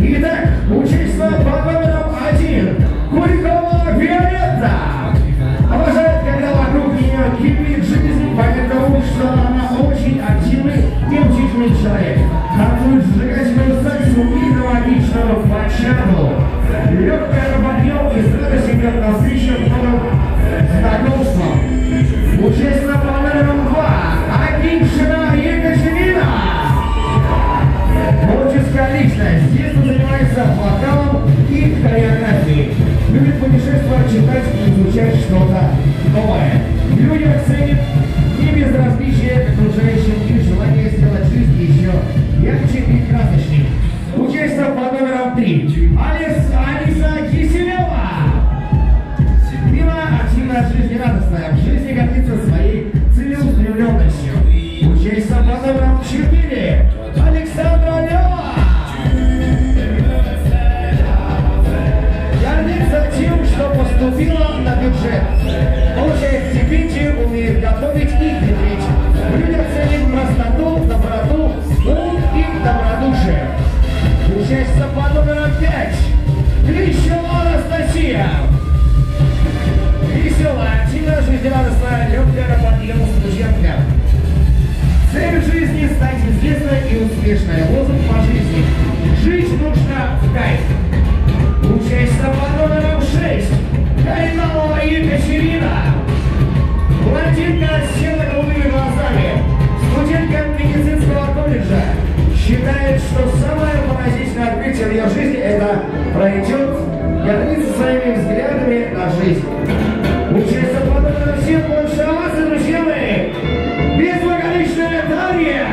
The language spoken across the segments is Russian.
Итак, участница под номером 1 Куликова Виолетта. Обожает, когда вокруг нее кипит жизнь, поэтому что она очень активный и учительный человек. Танцует зажигательную сальсу и аналогичную бачату. Легкая на подъем и с радостью идет навстречу новым знакомствам. Участница под номером 2 Акиншина Екатерина. Творческая личность. Детство занимается вокалом и хореографией. Любит путешествовать, читать и изучать что-то новое. Людям ценит не безразличие к окружающим и желание сделать жизнь еще ярче и красочней. Участница под номером 3 Алиса Киселева. Мила, активная, жизнерадостная, в жизни гордится своей целеустремленностью. Участница под номером 4 Александра Лева. Гордится тем, что поступила на бюджет. Получает стипендию, умеет готовить и петь. В людях ценит простоту, доброту, ум и добродушие. Участница под номером 5 Клещева Анастасия. Веселая, активная, жизнерадостная, легкая на подъем студентка. Цель жизни — стать известной и успешной. Лозунг по жизни. Жить нужно в кайф. Участница под номером 6 Кайналова Екатерина. Блондинка с темно-голубыми глазами. Студентка медицинского колледжа. Считает, что самое поразительное открытие в ее жизни — это пройдет, гордится своими взглядами на жизнь. Участница под номером 7 больше оваций, друзья мои. Безблагодаричная Дарья.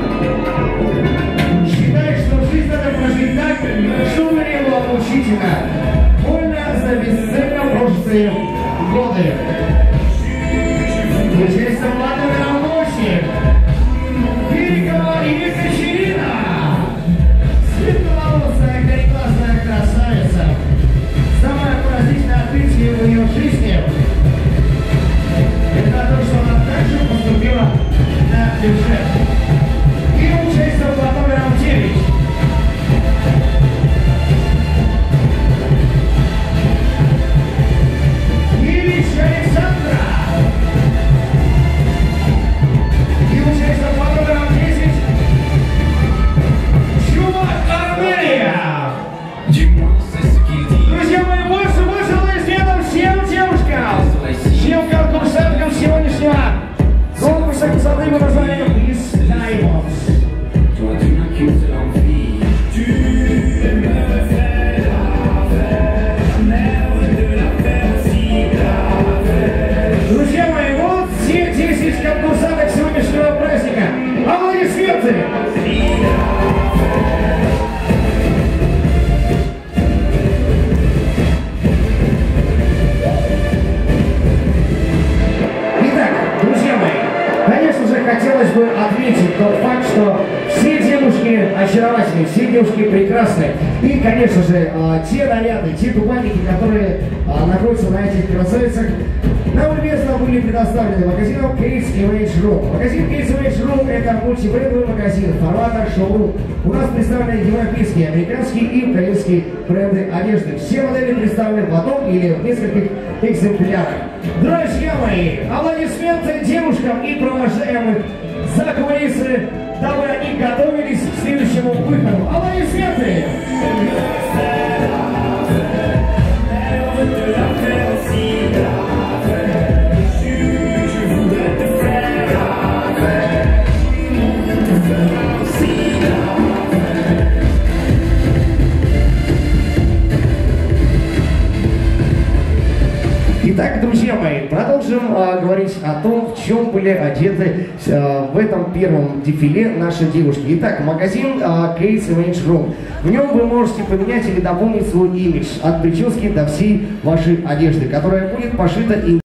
Считает, что жизнь надо прожить так, чтобы не было мучительно. Больно за бесцельно прожитые годы. Участница под номером 8 Берегова Екатерина. Светловолосая, кореглазая красавица. Самое поразительное открытие в ее жизни — это то, что она также поступила на бюджет. И участница под номером 9 Ильич Александра. И участница под номером 10 Чумак Армения. Друзья мои, больше аплодисментов всем девушкам, всем конкурсанткам сегодняшнего конкурса красоты под названием Miss Diamonds. Друзья мои, вот все 10 конкурсанток сегодняшнего праздника. Аплодисменты! Хотелось бы отметить тот факт, что все девушки очаровательны, все девушки прекрасны. И, конечно же, те наряды, те купальники, которые находятся на этих красавицах, нам любезно были предоставлены магазином Кейс Image.ru. Магазин Кейс Image.ru — это мультибрендовый магазин формата шоурум. У нас представлены европейские, американские и украинские бренды одежды. Все модели представлены в одном или в нескольких экземплярах. Друзья мои, аплодисменты девушкам и провожаемых за кулисы, дабы они готовились к следующему выходу. Аплодисменты! Итак, друзья мои, продолжим говорить о том, в чем были одеты в этом первом дефиле наши девушки. Итак, магазин Кейс Image.ru. В нем вы можете поменять или дополнить свой имидж от прически до всей вашей одежды, которая будет пошита